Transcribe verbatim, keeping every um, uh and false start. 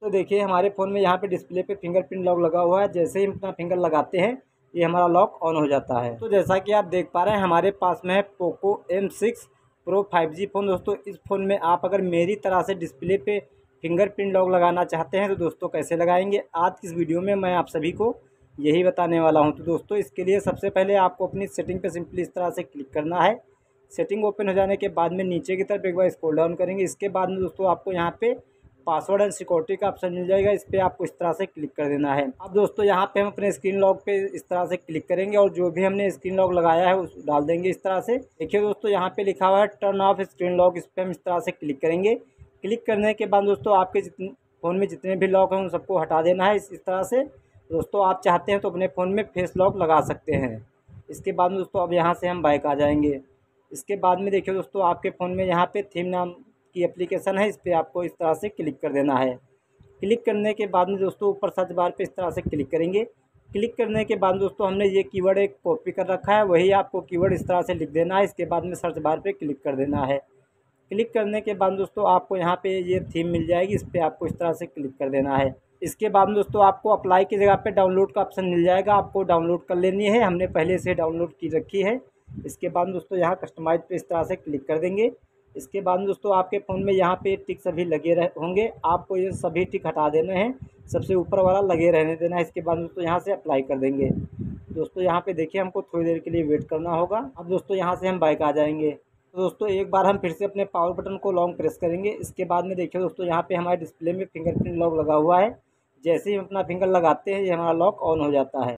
तो देखिए हमारे फ़ोन में यहाँ पे डिस्प्ले पे फिंगरप्रिंट लॉक लगा हुआ है। जैसे ही हम अपना फिंगर लगाते हैं ये हमारा लॉक ऑन हो जाता है। तो जैसा कि आप देख पा रहे हैं हमारे पास में है Poco M six Pro five G phone. दोस्तों इस फ़ोन में आप अगर मेरी तरह से डिस्प्ले पे फिंगरप्रिंट लॉक लगाना चाहते हैं तो दोस्तों कैसे लगाएंगे, आज की इस वीडियो में मैं आप सभी को यही बताने वाला हूं। तो दोस्तों इसके लिए सबसे पहले आपको अपनी सेटिंग पे सिंपली इस तरह से क्लिक करना है। सेटिंग ओपन हो जाने के बाद में नीचे की तरफ एक बार स्क्रॉल डाउन करेंगे। इसके बाद में दोस्तों आपको यहाँ पे पासवर्ड एंड सिक्योरिटी का ऑप्शन मिल जाएगा, इस पर आपको इस तरह से क्लिक कर देना है। अब दोस्तों यहाँ पे हम अपने स्क्रीन लॉक पे इस तरह से क्लिक करेंगे और जो भी हमने स्क्रीन लॉक लगाया है उस डाल देंगे इस तरह से। देखिए दोस्तों यहाँ पे लिखा हुआ है टर्न ऑफ स्क्रीन लॉक, इस पर हम इस तरह से क्लिक करेंगे। क्लिक करने के बाद दोस्तों आपके जितने फ़ोन में जितने भी लॉक हैं उन सबको हटा देना है इस, इस तरह से। दोस्तों आप चाहते हैं तो अपने फ़ोन में फेस लॉक लगा सकते हैं। इसके बाद में दोस्तों अब यहाँ से हम बैक आ जाएंगे। इसके बाद में देखिए दोस्तों आपके फ़ोन में यहाँ पे थीम नाम की एप्लीकेशन है, इस पर आपको इस तरह से क्लिक कर देना है। क्लिक करने के बाद में दोस्तों ऊपर सर्च बार पे इस तरह से क्लिक करेंगे। क्लिक करने के बाद दोस्तों हमने ये कीवर्ड एक कॉपी कर रखा है, वही आपको कीवर्ड इस तरह से लिख देना है। इसके बाद में सर्च बार पे क्लिक कर देना है। क्लिक करने के बाद दोस्तों आपको यहाँ पे ये थीम मिल जाएगी, इस पर आपको इस तरह से क्लिक कर देना है। इसके बाद दोस्तों आपको अप्लाई की जगह पे डाउनलोड का ऑप्शन मिल जाएगा, आपको डाउनलोड कर लेनी है, हमने पहले से डाउनलोड की रखी है। इसके बाद दोस्तों यहाँ कस्टमाइज पे इस तरह से क्लिक कर देंगे। इसके बाद दोस्तों आपके फ़ोन में यहाँ पे टिक सभी लगे रह होंगे, आपको ये सभी टिक हटा देने हैं, सबसे ऊपर वाला लगे रहने देना है। इसके बाद दोस्तों यहाँ से अप्लाई कर देंगे। दोस्तों यहाँ पे देखिए हमको थोड़ी देर के लिए वेट करना होगा। अब दोस्तों यहाँ से हम बैक आ जाएंगे। तो दोस्तों एक बार हम फिर से अपने पावर बटन को लॉन्ग प्रेस करेंगे। इसके बाद में देखिए दोस्तों यहाँ पे हमारे डिस्प्ले में फिंगरप्रिंट लॉक लगा हुआ है। जैसे ही हम अपना फिंगर लगाते हैं ये हमारा लॉक ऑन हो जाता है।